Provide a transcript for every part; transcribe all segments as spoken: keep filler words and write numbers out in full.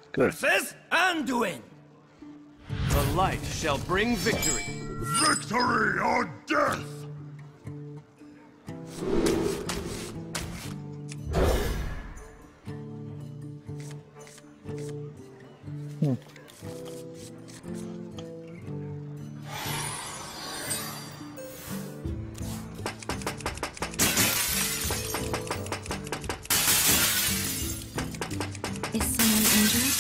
Good. Versus Anduin. The light shall bring victory. Victory or death! Hmm. Is someone injured?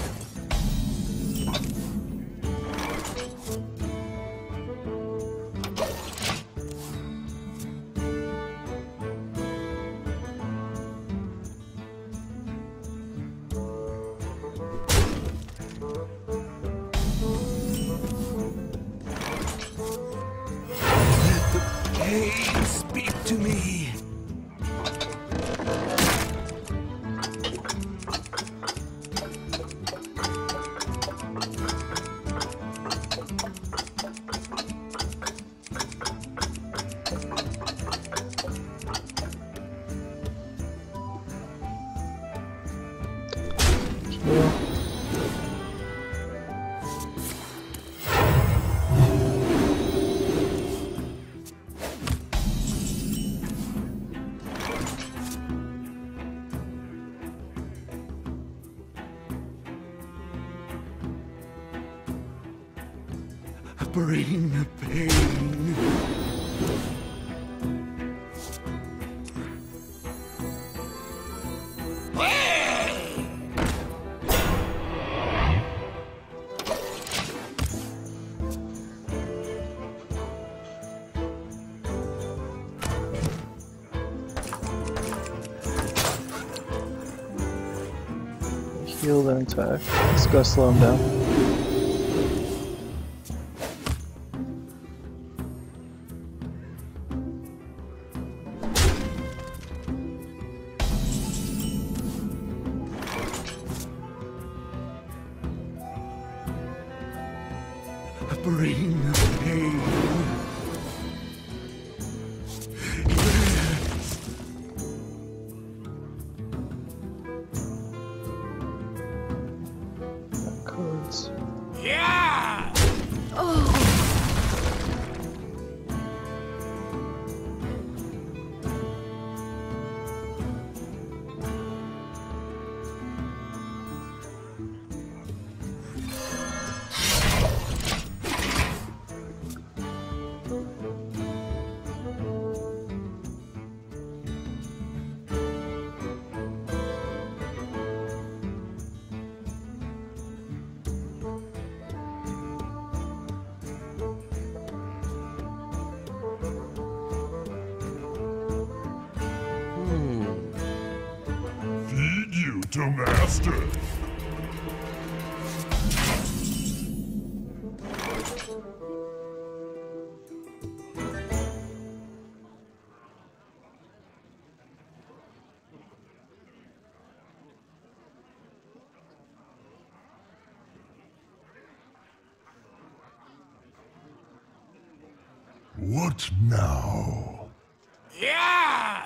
Hey, speak to me. Kill. Bring the pain. Heal then attack. Let's go slow him down. Bring the pain. Cards. Yeah! Oh! Feed you to master. What now? Yeah!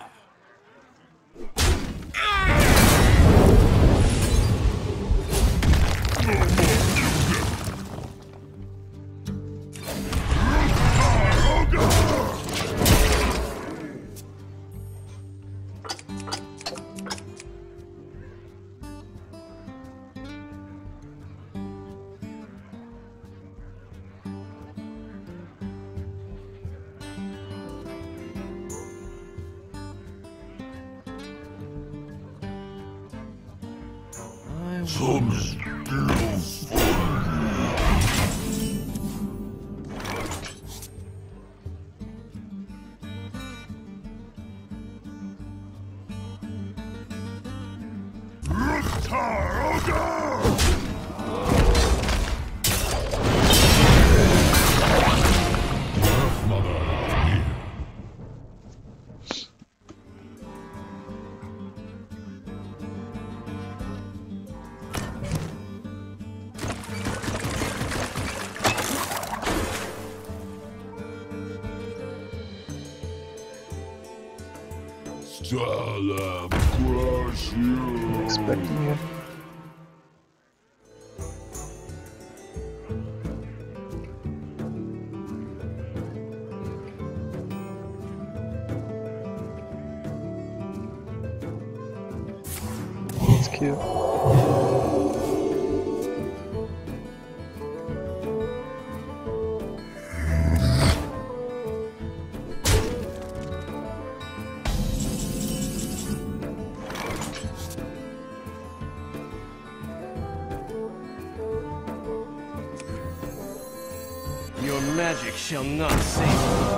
Some skills for you. Ruktar Ogar! Earth Mother here. Shall I crush you? Expecting you. cute. Your magic shall not save you.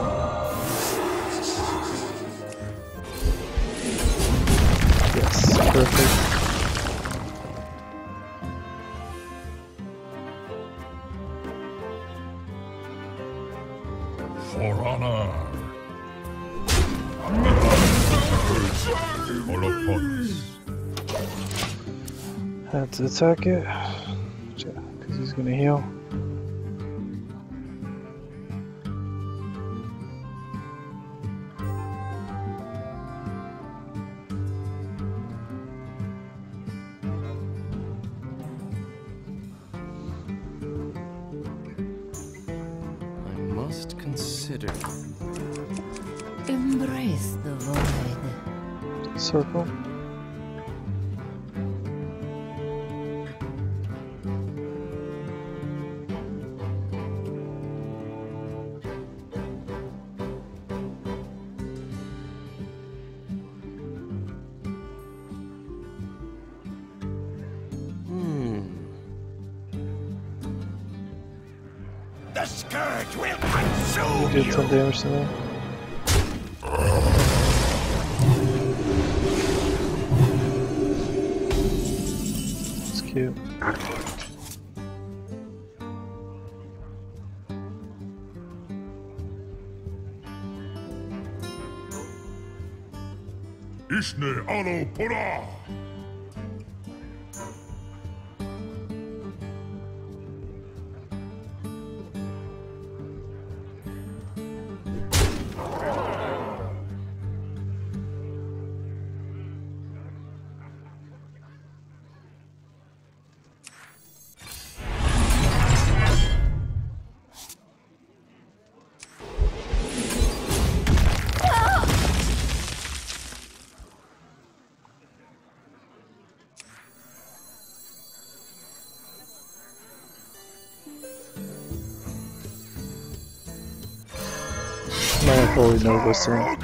Yes, perfect. For honor. All at once. Have to attack it. Because he's gonna heal. Must consider. Embrace the void. Circle. The scourge will consume Did some damage to me. It's cute. Ishne alo pora. Might have fully Nova soon.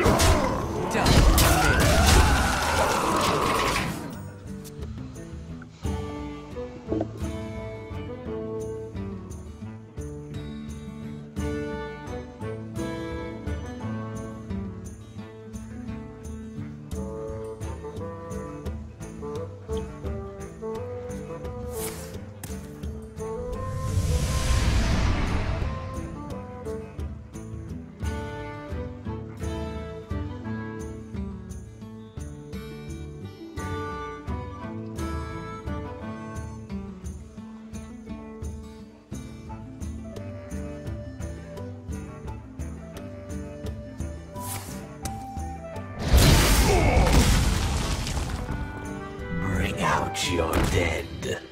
You're dead.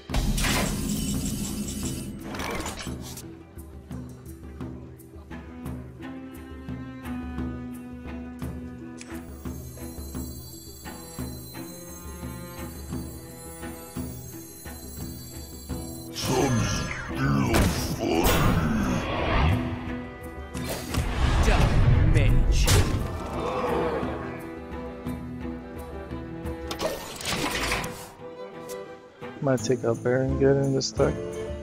Mage. Might take out Baron good in this deck.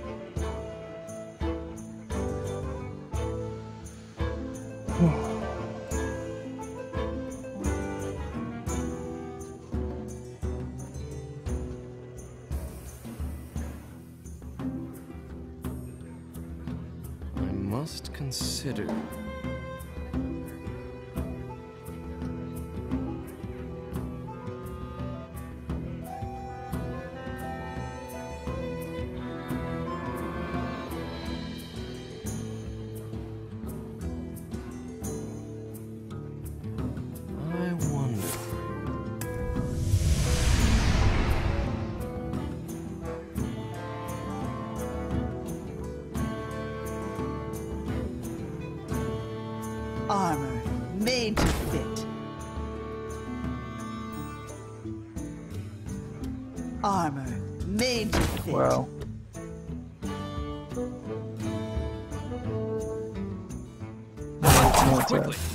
I must consider. Armor made to fit. Armor made to fit. Wow. No Quickly. attack.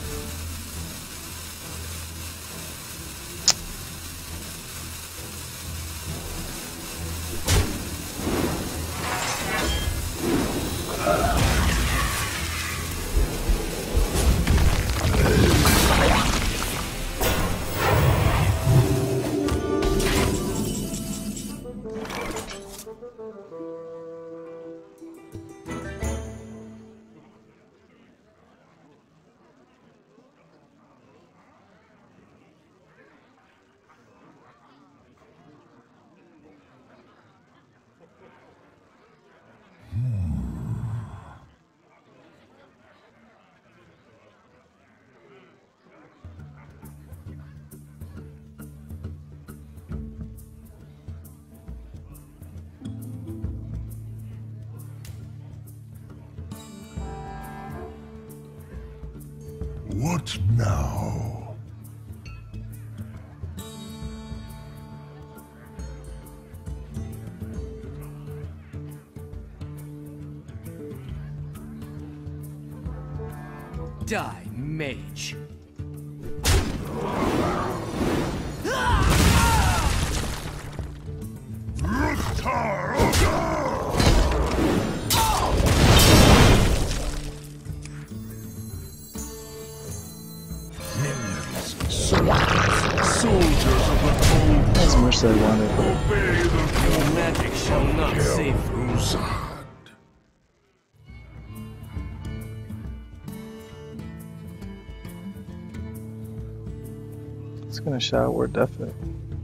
What now? Die, mage. Soldiers of the cold, As much as I wanted, but obey the Your magic shall not save you. Ruzad. it's gonna shout word definite.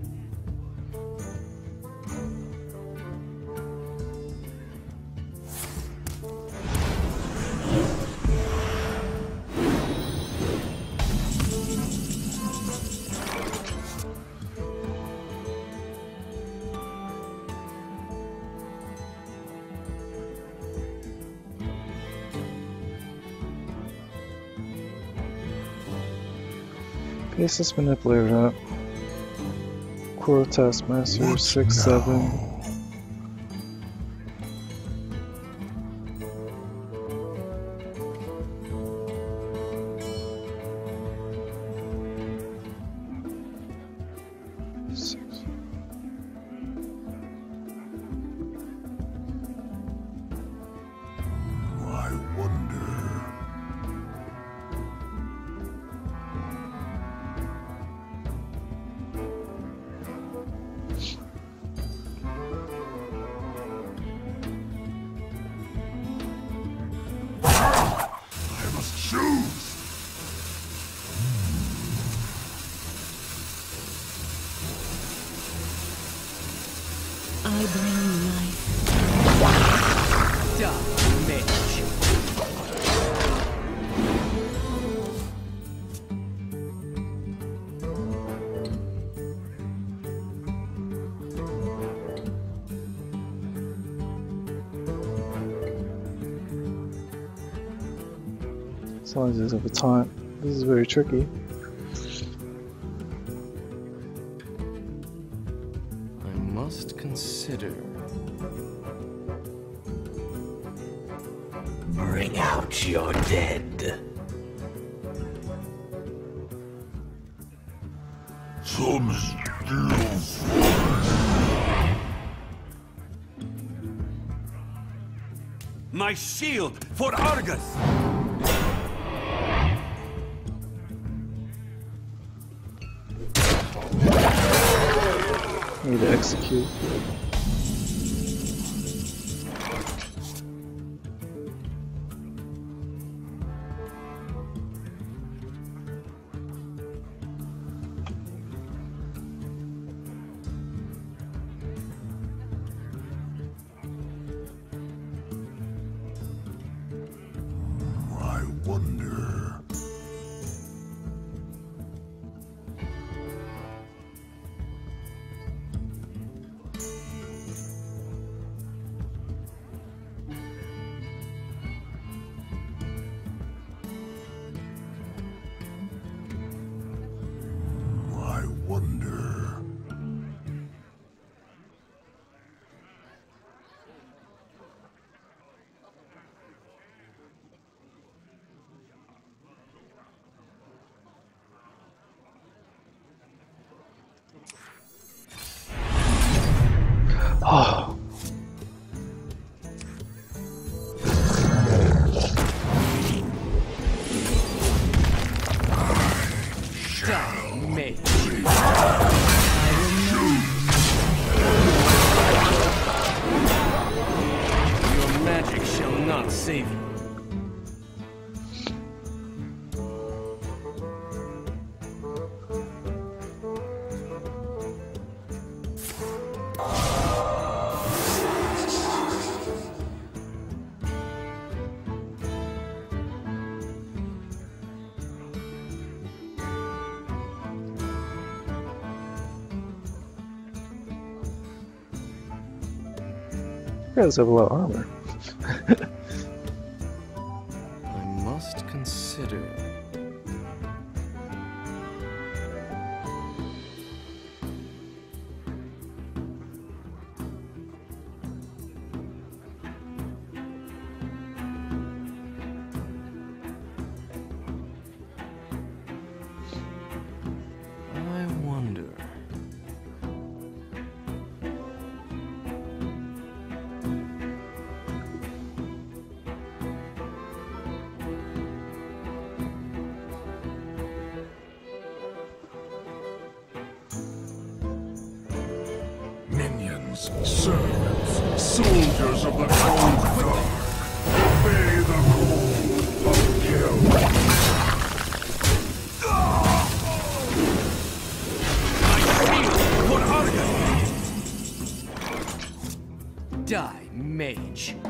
Basis manipulator up. Core Taskmaster What six now? seven. Six. I wonder. I must choose. I bring life. Die, mage. As long as there's a taunt. This is very tricky. I must consider. Bring out your dead. Some still My shield for Argus! Need to execute. I wonder. I wonder. save you. You guys have a lot of armor. I must consider. I wonder. Minions, servants, soldiers of the Cold Dark, obey the call of kill. Die, mage.